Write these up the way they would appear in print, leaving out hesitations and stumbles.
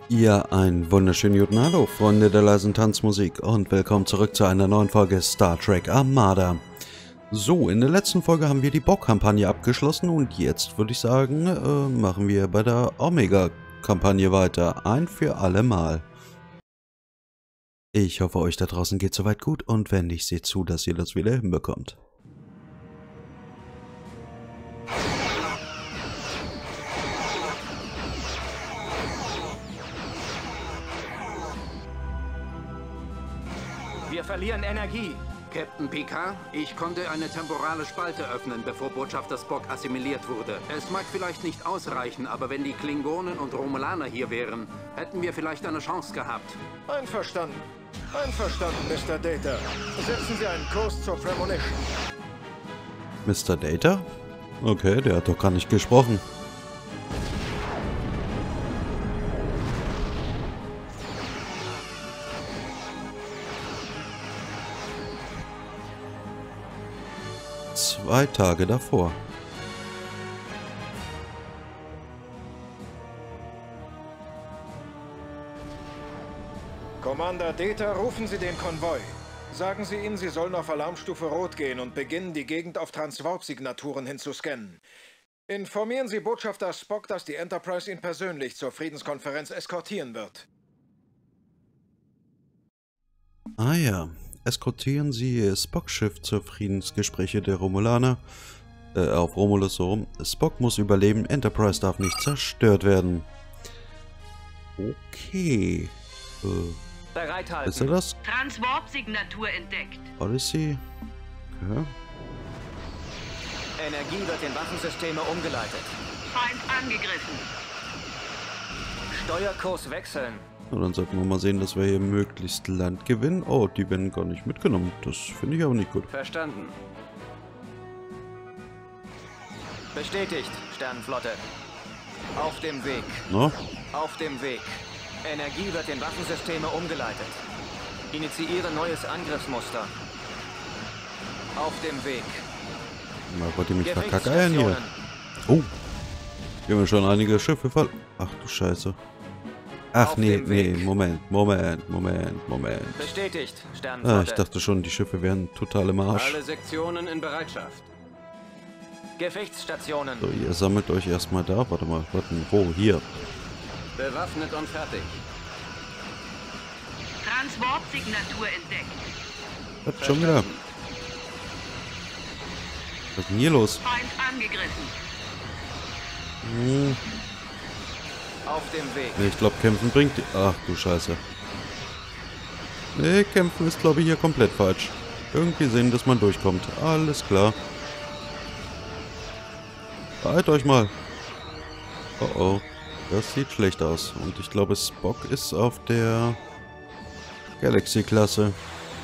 Ja, einen wunderschönen guten Hallo, Freunde der leisen Tanzmusik und willkommen zurück zu einer neuen Folge Star Trek Armada. So, in der letzten Folge haben wir die Borg-Kampagne abgeschlossen und jetzt würde ich sagen, machen wir bei der Omega-Kampagne weiter, ein für alle Mal. Ich hoffe, euch da draußen geht soweit gut und wenn nicht, seht zu, dass ihr das wieder hinbekommt. Wir verlieren Energie. Captain Picard, ich konnte eine temporale Spalte öffnen, bevor Botschafter Spock assimiliert wurde. Es mag vielleicht nicht ausreichen, aber wenn die Klingonen und Romulaner hier wären, hätten wir vielleicht eine Chance gehabt. Einverstanden. Einverstanden, Mr. Data. Setzen Sie einen Kurs zur Premonition. Mr. Data? Okay, der hat doch gar nicht gesprochen. Zwei Tage davor. Commander Data, rufen Sie den Konvoi. Sagen Sie ihnen, sie sollen auf Alarmstufe Rot gehen und beginnen, die Gegend auf Transwarp-Signaturen hin zu scannen. Informieren Sie Botschafter Spock, dass die Enterprise ihn persönlich zur Friedenskonferenz eskortieren wird. Ah ja, eskortieren Sie Spock-Schiff zur Friedensgespräche der Romulaner. Auf Romulus so rum. Spock muss überleben, Enterprise darf nicht zerstört werden. Okay. Bereithalten. Ist er das? Transwarp-Signatur entdeckt. Odyssey? Okay. Energie wird in Waffensysteme umgeleitet. Feind angegriffen. Steuerkurs wechseln. Na, dann sollten wir mal sehen, dass wir hier möglichst Land gewinnen. Oh, die werden gar nicht mitgenommen. Das finde ich aber nicht gut. Verstanden. Bestätigt, Sternenflotte. Auf dem Weg. Na? Auf dem Weg. Energie wird in Waffensysteme umgeleitet. Initiiere neues Angriffsmuster. Auf dem Weg. Na, wollt ihr mich verkackeiern hier? Oh. Hier haben wir schon einige Schiffe voll. Ach du Scheiße. Ach Auf nee, dem nee, Weg. Moment. Bestätigt, Ah, Sternenflotte. ich dachte schon, die Schiffe wären total im Arsch. Alle Sektionen in Bereitschaft. Gefechtsstationen. So, ihr sammelt euch erstmal da. Warte mal, wo? Hier. Bewaffnet und fertig. Transwarp-Signatur entdeckt. Was, schon wieder? Was ist denn hier los? Feind angegriffen. Hm, Auf dem Weg. nee, ich glaube, kämpfen bringt... Ach du Scheiße. Nee, kämpfen ist, glaube ich, hier komplett falsch. Irgendwie sehen, dass man durchkommt. Alles klar. Beeilt euch mal. Oh oh. Das sieht schlecht aus. Und ich glaube, Spock ist auf der Galaxy-Klasse.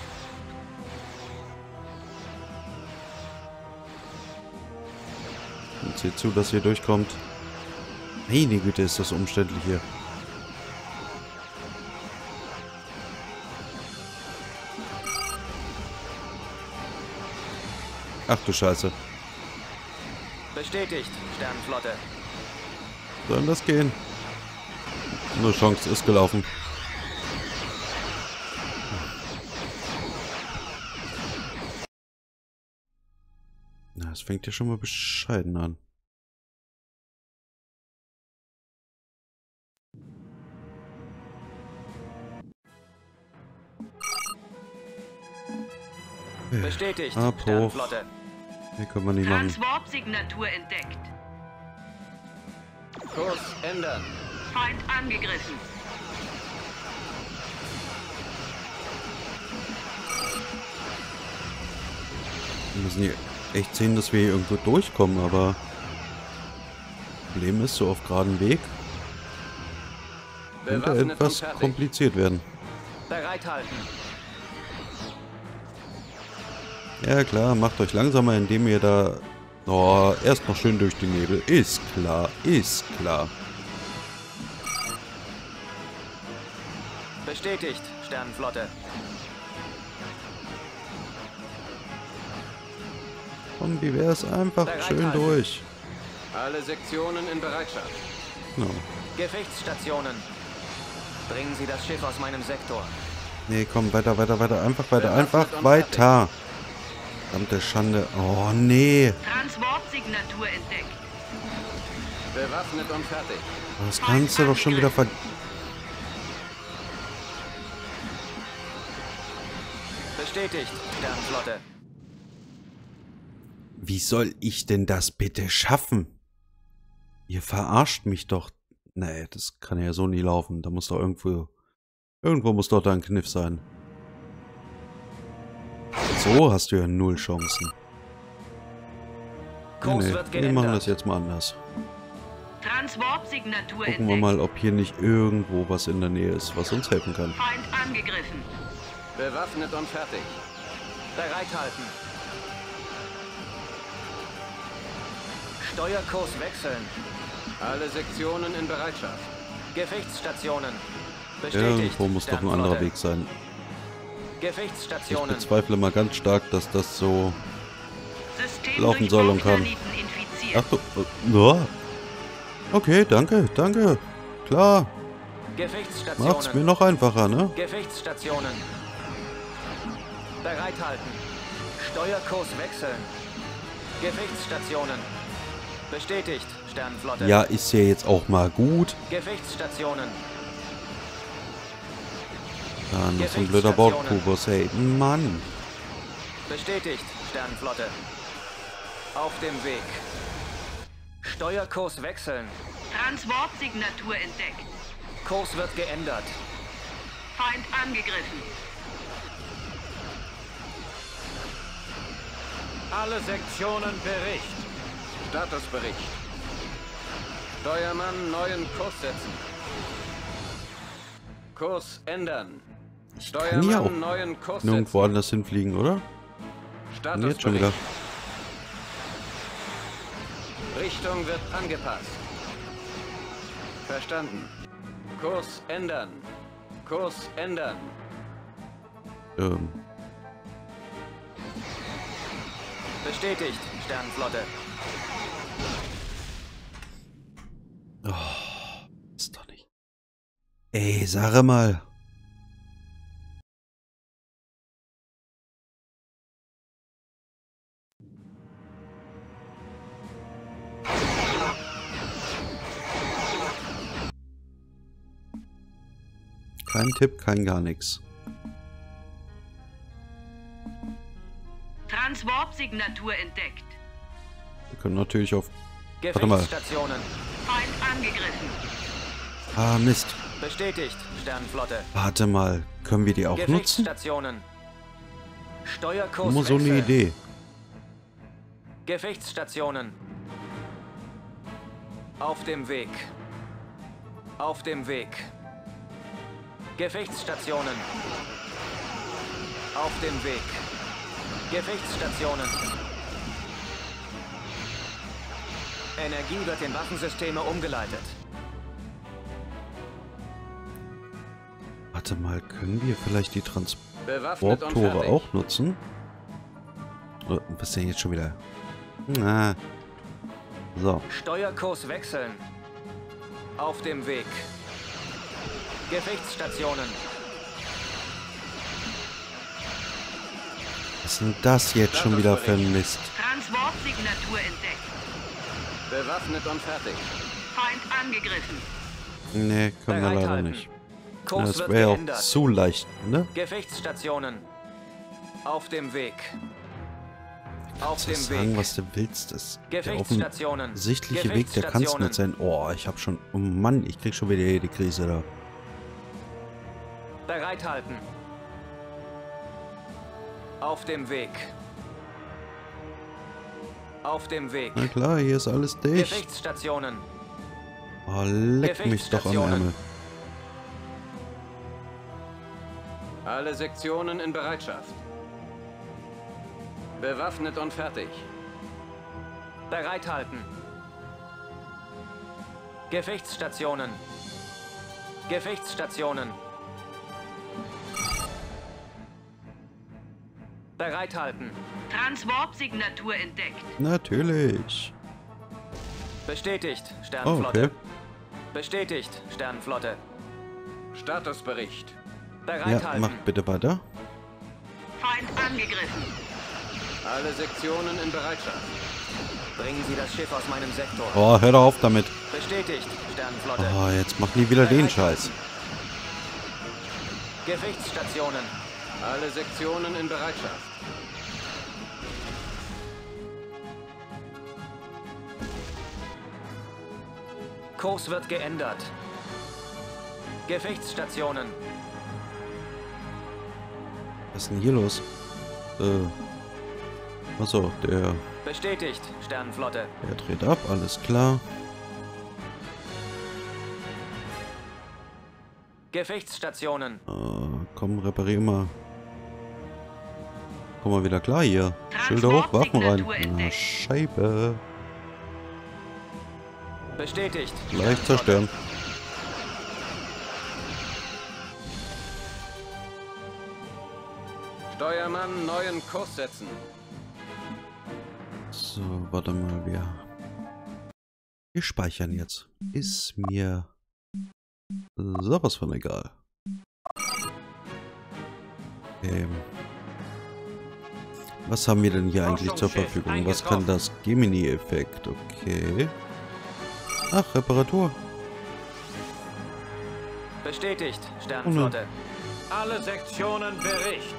Und seht zu, dass ihr durchkommt. Meine Güte, ist das umständlich hier. Ach du Scheiße. Bestätigt, Sternenflotte. Soll das gehen? Eine Chance ist gelaufen. Na, es fängt ja schon mal bescheiden an. Bestätigt, Ab, hoch. Sternenflotte. Hier können wir nicht machen. Transwarp-Signatur entdeckt. Kurs ändern. Feind angegriffen. Wir müssen hier echt sehen, dass wir hier irgendwo durchkommen, aber Problem ist, so auf geraden Weg könnte Bewaffnet und etwas fertig. kompliziert werden. Bereithalten. Ja klar, macht euch langsamer, indem ihr da... Oh, erst noch schön durch die Nebel. Ist klar, ist klar. Bestätigt, Sternenflotte. Und wie wäre es einfach schön durch? Alle Sektionen in Bereitschaft. Genau. Gefechtsstationen. Bringen Sie das Schiff aus meinem Sektor. Nee, komm, weiter, weiter, weiter. Einfach weiter, einfach weiter. Verdammte Schande. Oh, nee. Transportsignatur entdeckt. Bewaffnet und fertig. Das kannst du doch schon wieder ver... Bestätigt, Sternenflotte. Wie soll ich denn das bitte schaffen? Ihr verarscht mich doch. Nee, das kann ja so nie laufen. Da muss doch irgendwo... Irgendwo muss doch da ein Kniff sein. So hast du ja 0 Chancen. Kurs Nee, wird wir machen geändert. das jetzt mal anders. Transportsignatur Gucken wir entdeckt. mal, ob hier nicht irgendwo was in der Nähe ist, was uns helfen kann. Feind angegriffen. Bewaffnet und fertig. Bereithalten. Steuerkurs wechseln. Alle Sektionen in Bereitschaft. Gefechtsstationen. Bestätigt, Irgendwo muss doch ein Sternenflotte. anderer Weg sein. Ich Gefechtsstationen. bezweifle mal ganz stark, dass das so System laufen durch soll und kann. Bauchplaneten infiziert. Ach du, ja. Okay, danke, danke. Klar, Gefechtsstationen. macht's mir noch einfacher, ne? Gefechtsstationen. Bereithalten. Steuerkurs wechseln. Gefechtsstationen. Bestätigt, Sternenflotte. Ja, ist ja jetzt auch mal gut. Gefechtsstationen. Ja, noch so ein blöder Bordkubus, hey. Mann. Bestätigt, Sternenflotte. Auf dem Weg. Steuerkurs wechseln. Transportsignatur entdeckt. Kurs wird geändert. Feind angegriffen. Alle Sektionen Bericht. Statusbericht. Steuermann neuen Kurs setzen. Kurs ändern. Kann ja auch Steuermann neuen Kurs nirgendwo setzen. anders hinfliegen, oder? Und jetzt schon wieder. Richtung wird angepasst. Verstanden. Kurs ändern. Kurs ändern. Bestätigt, Sternenflotte. Ist doch nicht. Ey, sag mal. Kein Tipp, kein gar nichts. Transportsignatur entdeckt. Wir können natürlich auf... Warte mal. Gefechtsstationen. Feind angegriffen. Ah, Mist. Bestätigt, Sternenflotte. Warte mal. Können wir die auch nutzen? Gefechtsstationen. Steuerkurs Nur so eine wechseln. Idee. Gefechtsstationen. Auf dem Weg. Auf dem Weg. Gefechtsstationen. Auf dem Weg. Gefechtsstationen. Energie wird in Waffensysteme umgeleitet. Warte mal, können wir vielleicht die Bewaffnet und Transporttore fertig. auch nutzen? Oder, was ist denn jetzt schon wieder? Na. So. Steuerkurs wechseln. Auf dem Weg. Gefechtsstationen. Was ist denn das jetzt schon wieder für ein Mist? Transportsignatur entdeckt. Bewaffnet und fertig. Feind angegriffen. Nee, können wir leider Bereithalten. nicht. Kurs Das wird wäre auch geändert. zu leicht, ne? Gefechtsstationen. Auf dem Weg. Auf Kannst dem du sagen, Weg. was du willst? Der Gefechtsstationen. offensichtliche Weg, der kann es nicht sein. Oh, ich hab schon... Oh Mann, ich krieg schon wieder hier die Krise da. Bereithalten. Auf dem Weg. Auf dem Weg. Na klar, hier ist alles dicht. Gefechtsstationen. Oh, leck mich doch am Gefechtsstationen. Ärmel. Alle Sektionen in Bereitschaft. Bewaffnet und fertig. Bereithalten. Gefechtsstationen. Gefechtsstationen. Bereithalten. Transportsignatur entdeckt. Natürlich. Bestätigt, Oh, Sternenflotte. okay. Bestätigt, Sternenflotte. Statusbericht. Ja, Bereithalten. mach bitte weiter. Feind angegriffen. Alle Sektionen in Bereitschaft. Bringen Sie das Schiff aus meinem Sektor. Oh, hör doch auf damit. Bestätigt, Sternenflotte. Oh, jetzt mach nie wieder den Scheiß. Gefechtsstationen. Alle Sektionen in Bereitschaft. Kurs wird geändert. Gefechtsstationen. Was ist denn hier los? Achso, der Bestätigt, Sternenflotte. dreht ab, alles klar. Gefechtsstationen. Komm, reparier mal. Komm mal wieder klar hier. Schilder hoch, Waffen rein. Na, Scheibe. Bestätigt. Leicht zerstören. Steuermann, neuen Kurs setzen. So, warte mal, wir speichern jetzt. Ist mir sowas von egal. Was haben wir denn hier eigentlich zur Verfügung? Was kann das Gemini-Effekt? Okay. Ach, Reparatur. Bestätigt, Sternenflotte. Alle Sektionen Bericht.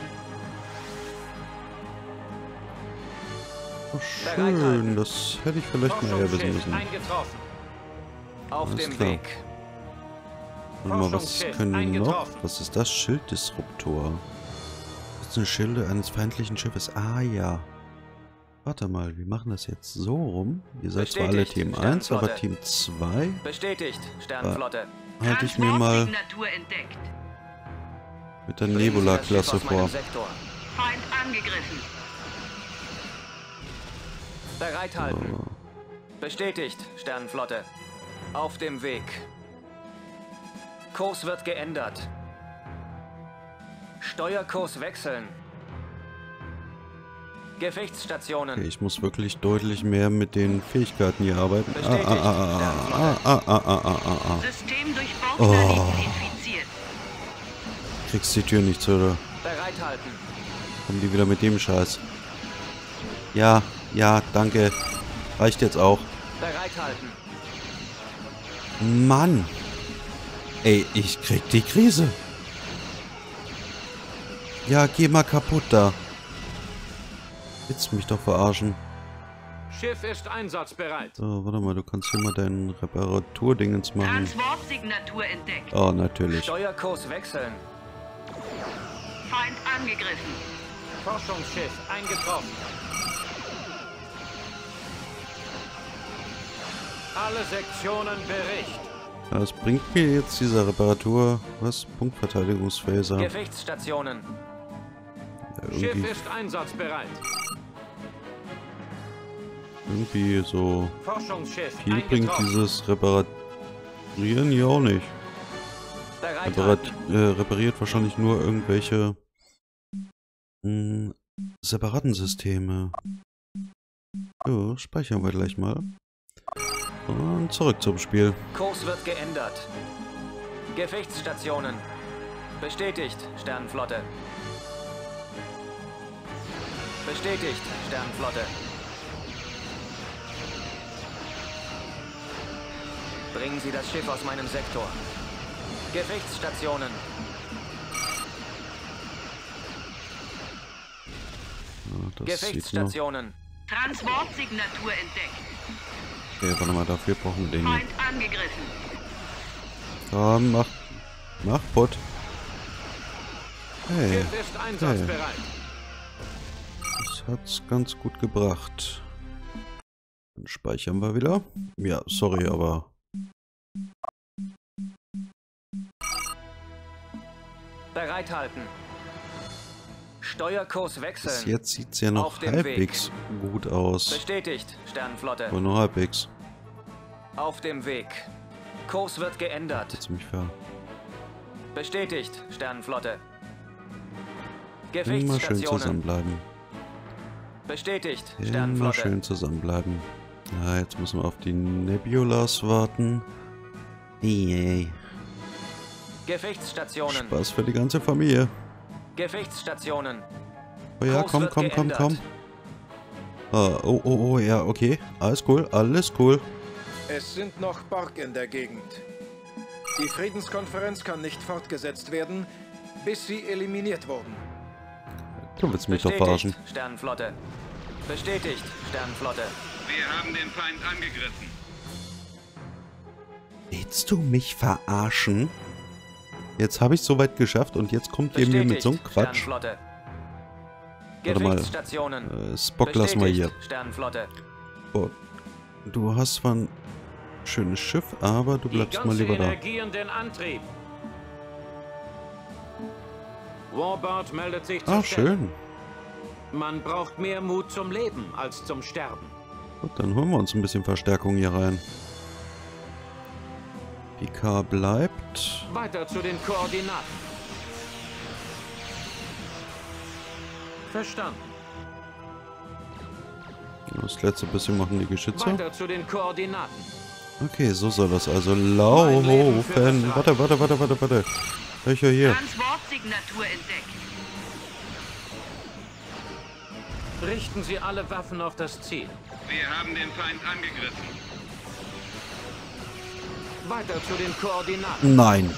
Oh, schön, das hätte ich vielleicht mal eher wissen müssen. Eingetroffen. Auf Alles dem klar. Weg. Warte mal, was Forschungsschiff können wir noch? eingetroffen. Was ist das? Schilddisruptor. Das ist eine Schilde eines feindlichen Schiffes. Ah ja. Warte mal, wir machen das jetzt so rum. Ihr seid zwar alle Bestätigt, Team 1, aber Sternenflotte. Team 2 Bestätigt, Sternenflotte. halte ich mir mal Transportsignatur entdeckt. mit der Bringen Sie das Schiff Nebula-Klasse aus meinem vor. Sektor. Feind angegriffen. Bereithalten. So. Bestätigt, Sternenflotte. Auf dem Weg. Kurs wird geändert. Steuerkurs wechseln. Gefechtsstationen. Okay, ich muss wirklich deutlich mehr mit den Fähigkeiten hier arbeiten. Bestätigt, System durch Oh. Bauplaneten infiziert. Kriegst die Tür nicht zu, oder? Bereithalten. Kommen die wieder mit dem Scheiß? Ja, ja, danke. Reicht jetzt auch. Bereithalten. Mann! Ey, ich krieg die Krise. Ja, geh mal kaputt da. Willst mich doch verarschen. Schiff ist einsatzbereit. So, warte mal, du kannst hier mal deinen Reparaturdingens machen. Transportsignatur entdeckt. Oh, natürlich. Steuerkurs wechseln. Feind angegriffen. Forschungsschiff eingetroffen. Alle Sektionen Bericht. Was bringt mir jetzt diese Reparatur? Was? Punktverteidigungsphaser. Gefechtsstationen. Ja, Schiff ist einsatzbereit. irgendwie so Forschungsschiff viel bringt eingetroffen. dieses Reparieren hier auch nicht. Bereithalten. Repariert wahrscheinlich nur irgendwelche separaten Systeme. So, speichern wir gleich mal. Und zurück zum Spiel. Kurs wird geändert. Gefechtsstationen. Bestätigt, Sternenflotte. Bestätigt, Sternenflotte. Bringen Sie das Schiff aus meinem Sektor. Gefechtsstationen. Ja, das sieht noch. Gefechtsstationen. Transportsignatur entdeckt. Okay, warte mal, dafür brauchen wir den hier. Feind angegriffen. Komm, mach Pott. Hey, Schiff ist einsatzbereit. das hat's ganz gut gebracht. Dann speichern wir wieder. Ja, sorry, aber Bereithalten. Steuerkurs bis wechseln. jetzt sieht's ja noch Auf dem halbwegs gut aus. Bestätigt, Sternenflotte. Aber nur halbwegs. Auf dem Weg. Kurs wird geändert. Ziemlich fair. Bestätigt, Sternenflotte. Immer schön Gefechtsstationen. zusammenbleiben. Bestätigt, Immer Sternenflotte. schön zusammenbleiben. Ja, jetzt müssen wir auf die Nebulas warten. Yay. Gefechtsstationen. Spaß für die ganze Familie. Gefechtsstationen. Oh ja, Kurs komm, wird komm, komm, geändert. komm. Oh, ja, okay. Alles cool, alles cool. Es sind noch Borg in der Gegend. Die Friedenskonferenz kann nicht fortgesetzt werden, bis sie eliminiert wurden. Du willst mich doch verarschen. Bestätigt, Sternenflotte. Bestätigt, Sternenflotte. Wir haben den Feind angegriffen. Willst du mich verarschen? Jetzt habe ich es soweit geschafft und jetzt kommt ihr mir mit so einem Quatsch. Sternenflotte. Warte mal. Gefechtsstationen. Spock lassen wir hier. Bestätigt, Sternenflotte. Oh, du hast zwar ein schönes Schiff, aber du bleibst mal lieber da. Energie in den Antrieb. Warbird meldet sich zur Ah, Stelle. schön. Man braucht mehr Mut zum Leben als zum Sterben. Gut, dann holen wir uns ein bisschen Verstärkung hier rein. Picard bleibt. Weiter zu den Koordinaten. Verstanden. Das letzte bisschen machen die Geschütze. Weiter zu den Koordinaten. Okay, so soll das also laufen. Warte. Welcher hier? Transportsignatur entdeckt. Richten Sie alle Waffen auf das Ziel. Wir haben den Feind angegriffen. Weiter zu den Koordinaten. Nein.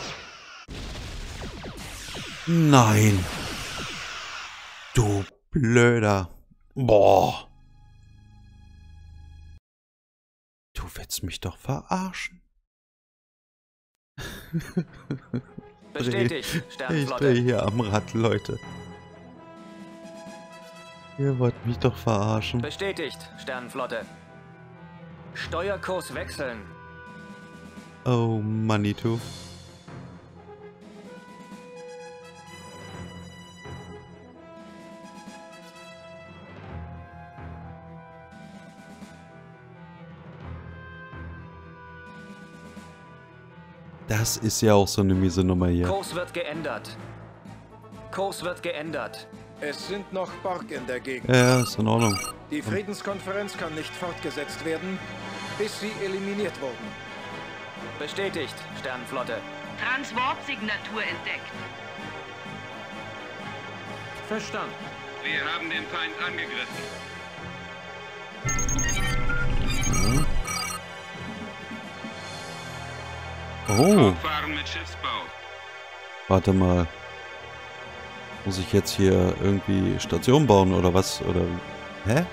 Nein. Du Blöder. Boah. Du willst mich doch verarschen. Bestätigt, Ich Sternenflotte. drehe hier am Rad, Leute. Ihr wollt mich doch verarschen. Bestätigt, Sternenflotte. Steuerkurs wechseln. Oh, Manitou. Das ist ja auch so eine miese Nummer hier. Kurs wird geändert. Kurs wird geändert. Es sind noch Borg in der Gegend. Ja, ist in Ordnung. Die Friedenskonferenz kann nicht fortgesetzt werden, bis sie eliminiert wurden. Bestätigt, Sternenflotte. Transportsignatur entdeckt. Verstanden. Wir haben den Feind angegriffen. Oh, Fahren mit Schiffsbau. warte mal. Muss ich jetzt hier irgendwie Station bauen oder was? Oder. Hä?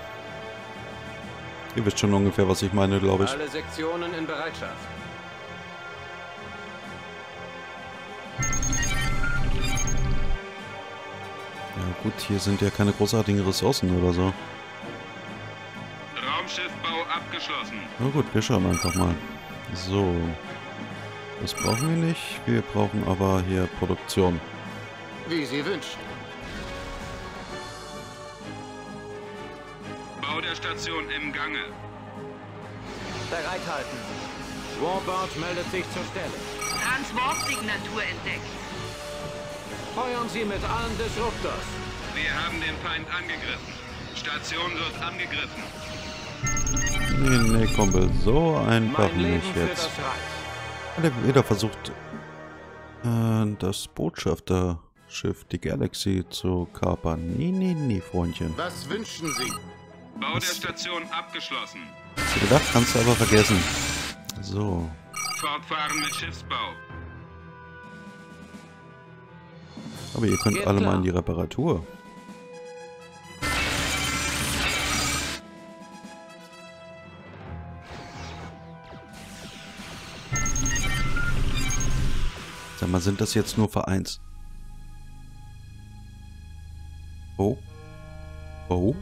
Ihr wisst schon ungefähr, was ich meine, glaube ich. Alle Sektionen in Bereitschaft. Ja gut, hier sind ja keine großartigen Ressourcen oder so. Raumschiffbau abgeschlossen. Na gut, wir schauen einfach mal. So. Das brauchen wir nicht. Wir brauchen aber hier Produktion. Wie Sie wünschen. Bau der Station im Gange. Bereithalten. Warbird meldet sich zur Stelle. Transportsignatur entdeckt. Feuern Sie mit allen Disruptors. Wir haben den Feind angegriffen. Station wird angegriffen. Nee, Kumpel, so einfach Mein Leben nicht für jetzt. das Reich. Hat er wieder versucht, das Botschafterschiff, die Galaxy, zu kapern. Nee, Freundchen. Was wünschen Sie? Bau der Station abgeschlossen. Hast du gedacht, kannst du aber vergessen. So. Fortfahren mit Schiffsbau. Aber ihr könnt Geht alle mal klar. in die Reparatur. Sag mal, sind das jetzt nur Vereins... Oh? Oh?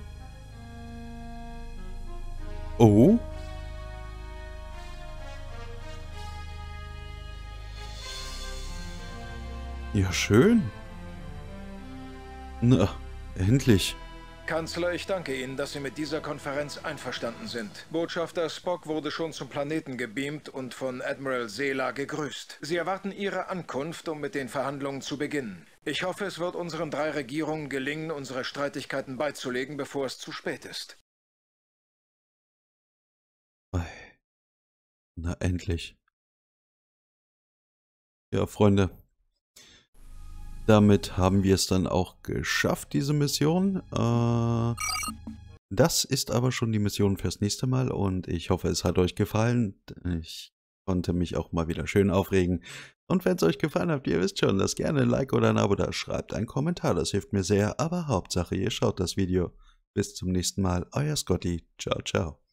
Oh? Ja, schön. Na, endlich. Kanzler, ich danke Ihnen, dass Sie mit dieser Konferenz einverstanden sind. Botschafter Spock wurde schon zum Planeten gebeamt und von Admiral Sela gegrüßt. Sie erwarten Ihre Ankunft, um mit den Verhandlungen zu beginnen. Ich hoffe, es wird unseren 3 Regierungen gelingen, unsere Streitigkeiten beizulegen, bevor es zu spät ist. Na, endlich. Ja, Freunde. Damit haben wir es dann auch geschafft, diese Mission. Das ist aber schon die Mission fürs nächste Mal und ich hoffe, es hat euch gefallen. Ich konnte mich auch mal wieder schön aufregen. Und wenn es euch gefallen hat, ihr wisst schon, lasst gerne ein Like oder ein Abo da, schreibt einen Kommentar, das hilft mir sehr. Aber Hauptsache, ihr schaut das Video. Bis zum nächsten Mal, euer Scotty. Ciao, ciao.